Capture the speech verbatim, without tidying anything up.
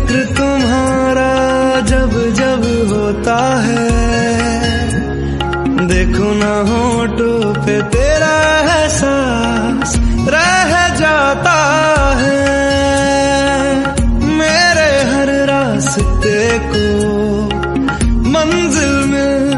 जिक्र तुम्हारा जब जब होता है, देखो ना होठों पे तेरा एहसास रह जाता है। मेरे हर रास्ते को मंजिल मिल